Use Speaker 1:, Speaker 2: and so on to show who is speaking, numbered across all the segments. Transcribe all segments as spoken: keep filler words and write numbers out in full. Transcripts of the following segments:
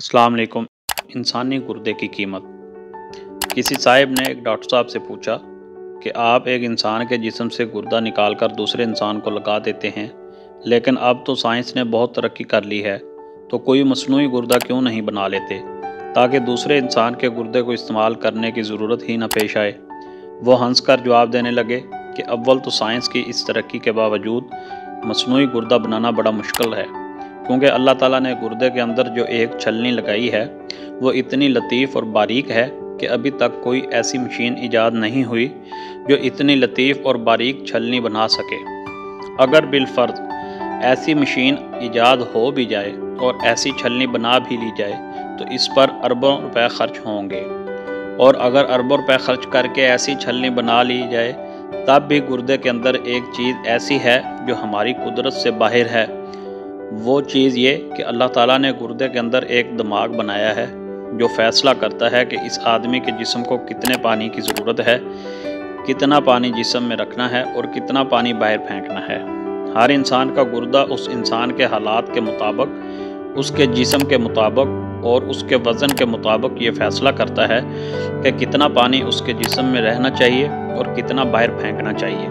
Speaker 1: अस्सलाम वालेकुम। इंसानी गुर्दे की कीमत। किसी साहिब ने एक डॉक्टर साहब से पूछा कि आप एक इंसान के जिस्म से गुर्दा निकाल कर दूसरे इंसान को लगा देते हैं, लेकिन अब तो साइंस ने बहुत तरक्की कर ली है, तो कोई मसनूई गुर्दा क्यों नहीं बना लेते ताकि दूसरे इंसान के गुर्दे को इस्तेमाल करने की ज़रूरत ही न पेश आए। वो हंस कर जवाब देने लगे कि अव्वल तो साइंस की इस तरक्की के बावजूद मसनूई गुर्दा बनाना बड़ा मुश्किल है, क्योंकि अल्लाह ताला ने गुर्दे के अंदर जो एक छलनी लगाई है वो इतनी लतीफ़ और बारीक है कि अभी तक कोई ऐसी मशीन ईजाद नहीं हुई जो इतनी लतीफ़ और बारीक छलनी बना सके। अगर बिलफर्ज ऐसी मशीन ईजाद हो भी जाए और ऐसी छलनी बना भी ली जाए तो इस पर अरबों रुपए खर्च होंगे, और अगर अरबों रुपए खर्च करके ऐसी छलनी बना ली जाए तब भी गुर्दे के अंदर एक चीज़ ऐसी है जो हमारी कुदरत से बाहर है। वो चीज़ ये कि अल्लाह ताला ने गुर्दे के अंदर एक दिमाग बनाया है जो फ़ैसला करता है कि इस आदमी के जिस्म को कितने पानी की ज़रूरत है, कितना पानी जिस्म में रखना है और कितना पानी बाहर फेंकना है। हर इंसान का गुर्दा उस इंसान के हालात के मुताबिक, उसके जिस्म के मुताबिक और उसके वज़न के मुताबिक ये फ़ैसला करता है कि कितना पानी उसके जिस्म में रहना चाहिए और कितना बाहर फेंकना चाहिए,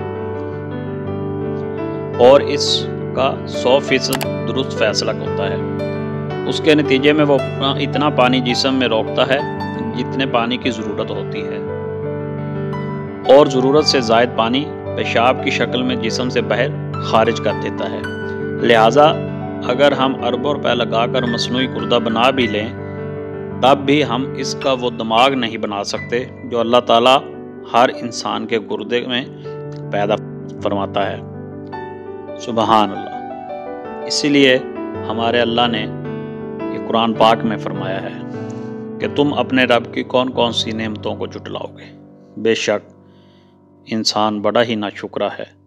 Speaker 1: और इसका सौ फीसद दुरुस्त फ़ैसला होता है। उसके नतीजे में वो इतना पानी जिस्म में रोकता है जितने पानी की ज़रूरत होती है, और ज़रूरत से ज़ायद पानी पेशाब की शक्ल में जिस्म से बाहर खारिज कर देता है। लिहाजा अगर हम अरबों रुपए लगाकर मसनूई गुर्दा बना भी लें तब भी हम इसका वो दिमाग नहीं बना सकते जो अल्लाह ताला हर इंसान के गुर्दे में पैदा फरमाता है। सुबहान अल्लाह। इसीलिए हमारे अल्लाह ने ये कुरान पाक में फरमाया है कि तुम अपने रब की कौन कौन सी नेमतों को जुटलाओगे। बेशक इंसान बड़ा ही नाशुक्रा है।